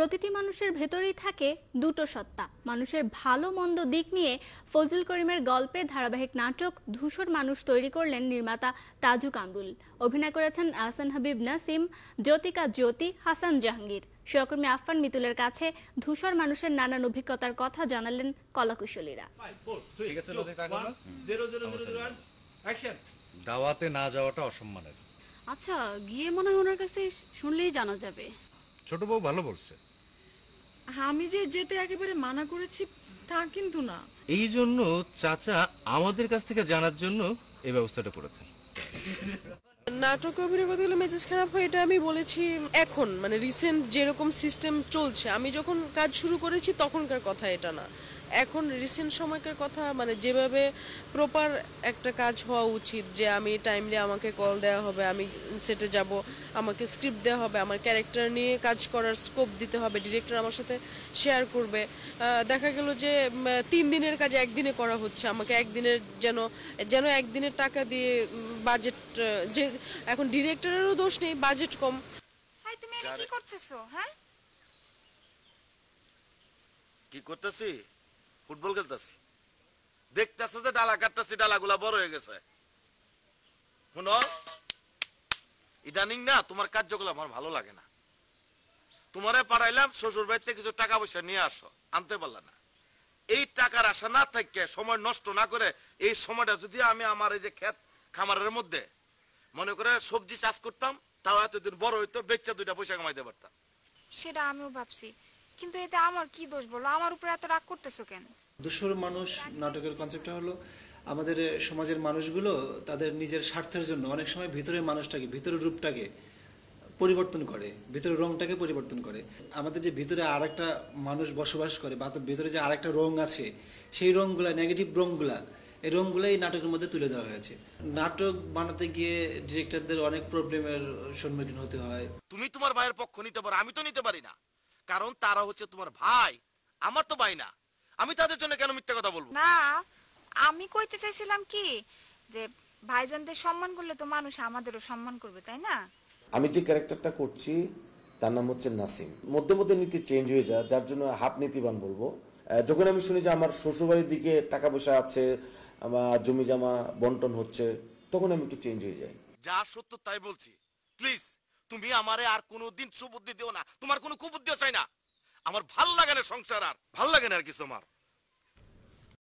প্রতিটি মানুষের ভেতরেই থাকে দুটো সত্তা। মানুষের ভালো মন্দ দিক নিয়ে ফজলুল করিমের গল্পের ধারাবাহিক নাটক ধূসর মানুষ তৈরি করলেন নির্মাতা তাজু কামরুল। অভিনয় করেছেন আহসান হাবিব নাসিম, জ্যোতিকা জ্যোতি, হাসান জাহাঙ্গীর। সহকর্মী আফফান মিতুলের কাছে ধূসর মানুষের নানান অভিজ্ঞতার কথা জানালেন কলাকুশলীরা। দাওয়াতে না যাওয়াটা অসম্মানের। আচ্ছা, গিয়ে মনে হয় ওনার কাছে শুনলেই জানা যাবে। ছোট বউ ভালো বলছে। আমি যে যেতে একেবারে মানা করেছি তা কিন্তু না। এই জন্য চাচা আমাদের কাছ থেকে জানার জন্য এই ব্যবস্থাটা করেছেন। নাটক অভিনয় করতে গেলে মেজাজ খারাপ হয় এটা আমি বলেছি এখন, মানে রিসেন্ট যেরকম সিস্টেম চলছে, আমি যখন কাজ শুরু করেছি তখনকার কথা এটা না, এখন রিসেন্ট সময়কার কথা। মানে যেভাবে প্রপার একটা কাজ হওয়া উচিত, যে আমি টাইমলি আমাকে কল দেওয়া হবে, আমি সেটে যাব, আমাকে স্ক্রিপ্ট দেওয়া হবে, আমার ক্যারেক্টার নিয়ে কাজ করার স্কোপ দিতে হবে, ডিরেক্টর আমার সাথে শেয়ার করবে। দেখা গেল যে 3 দিনের কাজ একদিনে করা হচ্ছে, আমাকে একদিনের যেন একদিনের টাকা দিয়ে বাজেট, যে এখন ডিরেক্টরেরও দোষ নেই, বাজেট কম। তুমি কি করতেছো? হ্যাঁ, কি করতেছি? ফুটবল খেলতেছি। দেখতেছো যে ডালা কাটতেছি, ডালাগুলা বড় হয়ে গেছে। শুনো, ইদানিং না তোমার কার্যকলাপ আমার ভালো লাগে না। তোমারে পাঠাইলাম শ্বশুর বাড়িতে কিছু টাকা পয়সা নিয়ে আসো, আনতে পারলা না। এই টাকার আশা না থাকে সময় নষ্ট না করে এই সময়টা যদি আমি আমার এই যে ক্ষেত খামারের মধ্যে মনে করে সবজি চাষ করতাম, তাও এতদিন বড় হইতো, বেচা 2টা পয়সা কামাইতে পারতাম। সেটা আমিও ভাবছি, কিন্তু এতে আমার কি দোষ বলো? আমার উপরে এত রাগ করতেছো কেন? ধূসর মানুষ নাটকের কনসেপ্টটা হলো আমাদের সমাজের মানুষগুলো তাদের নিজের স্বার্থের জন্য অনেক সময় ভিতরের মানুষটাকে, ভিতরের রূপটাকে পরিবর্তন করে, ভিতরের রংটাকে পরিবর্তন করে। আমাদের যে ভিতরে আরেকটা মানুষ বসবাস করে বা ভিতরে যে আরেকটা রং আছে, সেই রংগুলা, নেগেটিভ রংগুলা, এই রংগুলো এই নাটকের মধ্যে তুলে দেওয়া হয়েছে। নাটক বানাতে গিয়ে ডিরেক্টরদের অনেক প্রবলেমের সম্মুখীন হতে হয়। তুমি তোমার ভাইয়ের পক্ষ নিতে পারো, আমি তো নিতে পারি না, কারণ তারা হচ্ছে তোমার ভাই, আমার তো ভাই না। আমি তাদের জন্য কেন মিথ্যা কথা বলবো? না, আমি কইতে চাইছিলাম কি, যে ভাইজানদের সম্মান করলে তো মানুষ আমাদেরও সম্মান করবে, তাই না? আমি যে ক্যারেক্টারটা করছি তার নাম হচ্ছে নাসিম। মধ্যে মধ্যে নীতি চেঞ্জ হয়ে যায়, যার জন্য হাফ নীতিবান বলবো। যখন আমি শুনি যে আমার শ্বশুরবাড়ির দিকে টাকা পয়সা আছে, আমার জমি জমা বন্টন হচ্ছে, তখন আমি একটু চেঞ্জ হয়ে যাই। যা সত্য তাই বলছি। প্লিজ তুমি আমারে আর কোনোদিন সুবুদ্ধি দিও না, তোমার কোনো কুবুদ্ধিও চাই না। আমার ভাল লাগে না সংসার, আর ভাল লাগে না আর কিছু আমার।